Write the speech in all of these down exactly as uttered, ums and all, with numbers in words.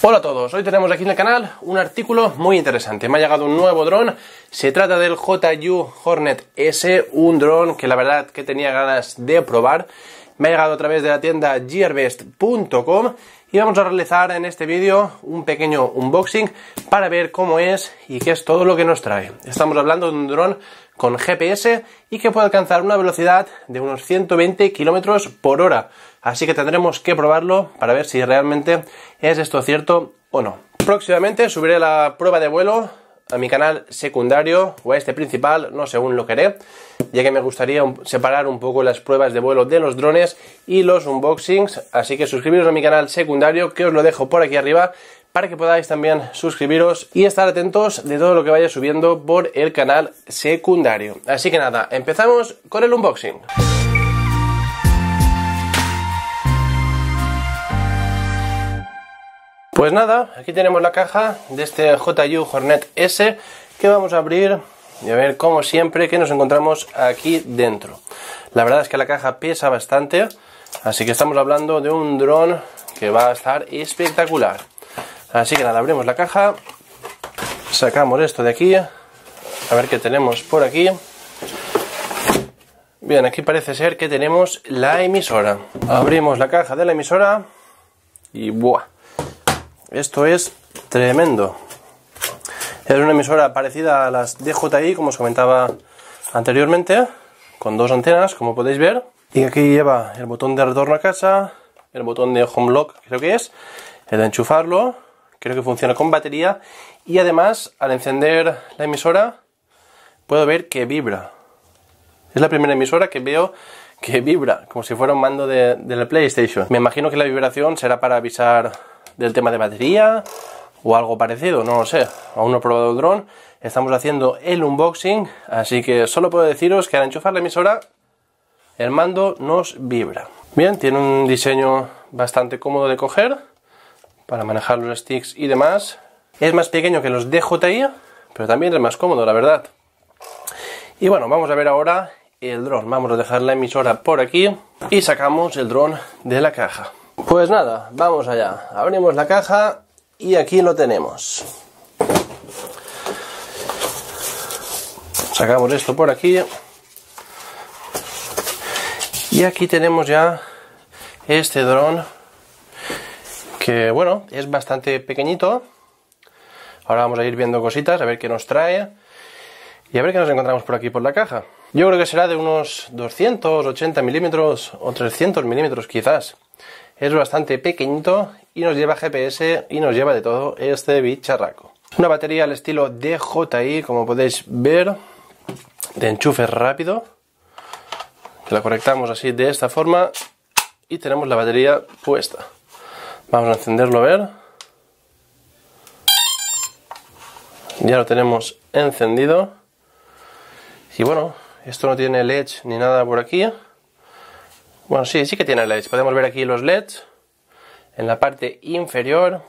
Hola a todos, hoy tenemos aquí en el canal un artículo muy interesante. Me ha llegado un nuevo dron, se trata del J U Hornet S, un dron que la verdad que tenía ganas de probar. Me ha llegado a través de la tienda gearbest punto com y vamos a realizar en este vídeo un pequeño unboxing para ver cómo es y qué es todo lo que nos trae. Estamos hablando de un dron con G P S y que puede alcanzar una velocidad de unos ciento veinte kilómetros por hora. Así que tendremos que probarlo para ver si realmente es esto cierto o no. Próximamente subiré la prueba de vuelo a mi canal secundario o a este principal, no sé aún lo que haré, ya que me gustaría separar un poco las pruebas de vuelo de los drones y los unboxings. Así que suscribiros a mi canal secundario, que os lo dejo por aquí arriba, para que podáis también suscribiros y estar atentos de todo lo que vaya subiendo por el canal secundario. Así que nada, empezamos con el unboxing. Pues nada, aquí tenemos la caja de este J U Hornet S que vamos a abrir y a ver, como siempre, que nos encontramos aquí dentro. La verdad es que la caja pesa bastante, así que estamos hablando de un dron que va a estar espectacular. Así que nada, abrimos la caja, sacamos esto de aquí, a ver qué tenemos por aquí. Bien, aquí parece ser que tenemos la emisora. Abrimos la caja de la emisora y ¡buah! Esto es tremendo. Es una emisora parecida a las D J I, como os comentaba anteriormente, con dos antenas, como podéis ver. Y aquí lleva el botón de retorno a casa, el botón de home lock, creo que es, el de enchufarlo, creo que funciona con batería. Y además, al encender la emisora, puedo ver que vibra. Es la primera emisora que veo que vibra, como si fuera un mando de, de la PlayStation. Me imagino que la vibración será para avisar del tema de batería o algo parecido, no lo sé, aún no he probado el dron, estamos haciendo el unboxing, así que solo puedo deciros que al enchufar la emisora el mando nos vibra. Bien, tiene un diseño bastante cómodo de coger para manejar los sticks y demás. Es más pequeño que los D J I, pero también es más cómodo, la verdad. Y bueno, vamos a ver ahora el dron. Vamos a dejar la emisora por aquí y sacamos el dron de la caja. Pues nada, vamos allá. Abrimos la caja y aquí lo tenemos. Sacamos esto por aquí. Y aquí tenemos ya este dron que, bueno, es bastante pequeñito. Ahora vamos a ir viendo cositas, a ver qué nos trae y a ver qué nos encontramos por aquí por la caja. Yo creo que será de unos doscientos ochenta milímetros o trescientos milímetros quizás. Es bastante pequeñito y nos lleva G P S y nos lleva de todo este bicharraco. Una batería al estilo D J I, como podéis ver, de enchufe rápido, que la conectamos así de esta forma y tenemos la batería puesta. Vamos a encenderlo a ver. Ya lo tenemos encendido. Y bueno, esto no tiene L E D ni nada por aquí. Bueno, sí, sí que tiene L E Ds. Podemos ver aquí los L E Ds en la parte inferior.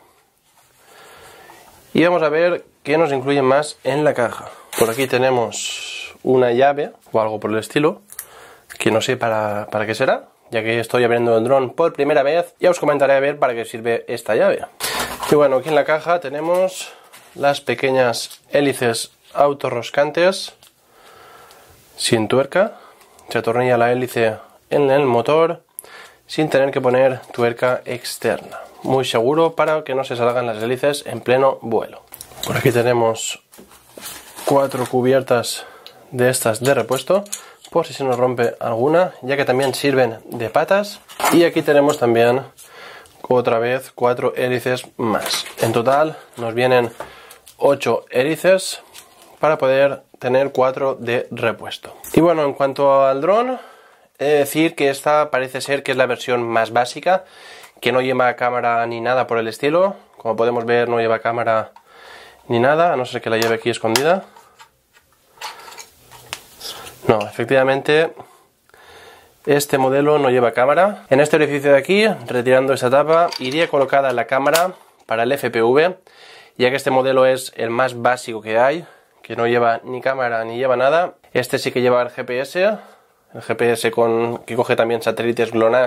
Y vamos a ver qué nos incluye más en la caja. Por aquí tenemos una llave o algo por el estilo, que no sé para, para qué será, ya que estoy abriendo el dron por primera vez. Ya os comentaré a ver para qué sirve esta llave. Y bueno, aquí en la caja tenemos las pequeñas hélices autorroscantes sin tuerca. Se atornilla la hélice en el motor sin tener que poner tuerca externa. Muy seguro para que no se salgan las hélices en pleno vuelo. Por aquí tenemos cuatro cubiertas de estas de repuesto por si se nos rompe alguna, ya que también sirven de patas. Y aquí tenemos también otra vez cuatro hélices más. En total nos vienen ocho hélices para poder tener cuatro de repuesto. Y bueno, en cuanto al dron, he de decir que esta parece ser que es la versión más básica, que no lleva cámara ni nada por el estilo. Como podemos ver, no lleva cámara ni nada, a no ser que la lleve aquí escondida. No, efectivamente, este modelo no lleva cámara. En este orificio de aquí, retirando esta tapa, iría colocada la cámara para el F P V, ya que este modelo es el más básico que hay, que no lleva ni cámara ni lleva nada. Este sí que lleva el G P S, el G P S con, que coge también satélites GLONASS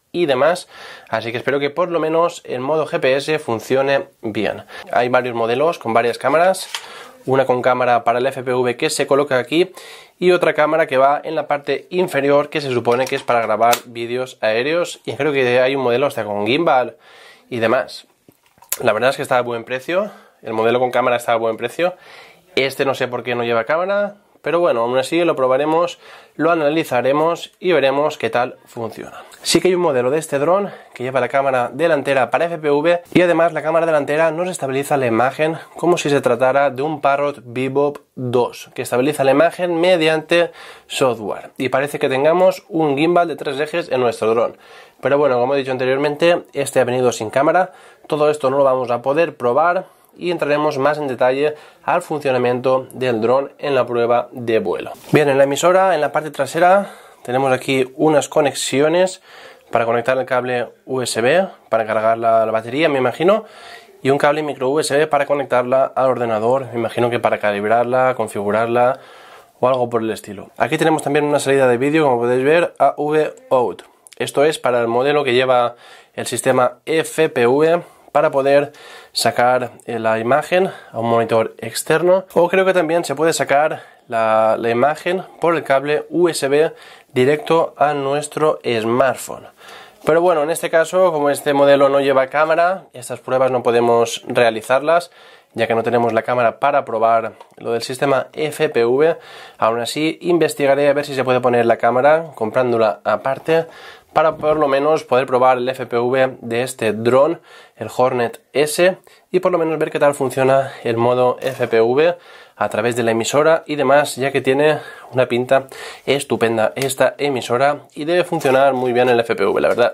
y demás, así que espero que por lo menos el modo G P S funcione bien. Hay varios modelos con varias cámaras, una con cámara para el F P V que se coloca aquí y otra cámara que va en la parte inferior que se supone que es para grabar vídeos aéreos, y creo que hay un modelo hasta con gimbal y demás. La verdad es que está a buen precio, el modelo con cámara está a buen precio, este no sé por qué no lleva cámara, pero bueno, aún así lo probaremos, lo analizaremos y veremos qué tal funciona. Sí que hay un modelo de este dron que lleva la cámara delantera para F P V y además la cámara delantera nos estabiliza la imagen como si se tratara de un Parrot Bebop dos, que estabiliza la imagen mediante software. Y parece que tengamos un gimbal de tres ejes en nuestro dron. Pero bueno, como he dicho anteriormente, este ha venido sin cámara, todo esto no lo vamos a poder probar y entraremos más en detalle al funcionamiento del dron en la prueba de vuelo. Bien, en la emisora, en la parte trasera, tenemos aquí unas conexiones para conectar el cable U S B, para cargar la, la batería, me imagino, y un cable micro U S B para conectarla al ordenador, me imagino que para calibrarla, configurarla o algo por el estilo. Aquí tenemos también una salida de vídeo, como podéis ver, A V Out. Esto es para el modelo que lleva el sistema F P V, para poder sacar la imagen a un monitor externo, o creo que también se puede sacar la, la imagen por el cable U S B directo a nuestro smartphone. Pero bueno, en este caso, como este modelo no lleva cámara, estas pruebas no podemos realizarlas, ya que no tenemos la cámara para probar lo del sistema F P V. Aún así, investigaré a ver si se puede poner la cámara comprándola aparte, para por lo menos poder probar el F P V de este dron, el Hornet S, y por lo menos ver qué tal funciona el modo F P V a través de la emisora y demás, ya que tiene una pinta estupenda esta emisora y debe funcionar muy bien el F P V, la verdad.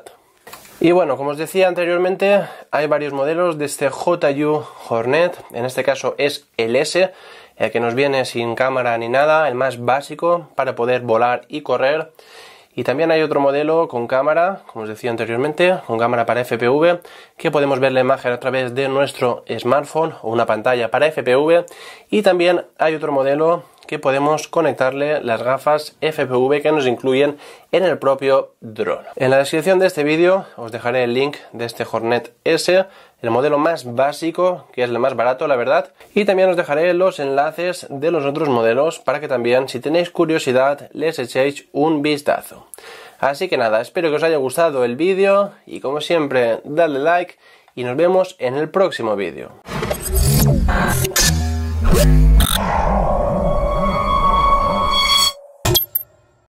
Y bueno, como os decía anteriormente, hay varios modelos de este J U Hornet, en este caso es el S, el que nos viene sin cámara ni nada, el más básico para poder volar y correr. Y también hay otro modelo con cámara, como os decía anteriormente, con cámara para F P V, que podemos ver la imagen a través de nuestro smartphone o una pantalla para F P V. Y también hay otro modelo que podemos conectarle las gafas F P V que nos incluyen en el propio dron. En la descripción de este vídeo os dejaré el link de este Hornet S, el modelo más básico, que es el más barato, la verdad, y también os dejaré los enlaces de los otros modelos para que también, si tenéis curiosidad, les echéis un vistazo. Así que nada, espero que os haya gustado el vídeo y como siempre, dadle like y nos vemos en el próximo vídeo.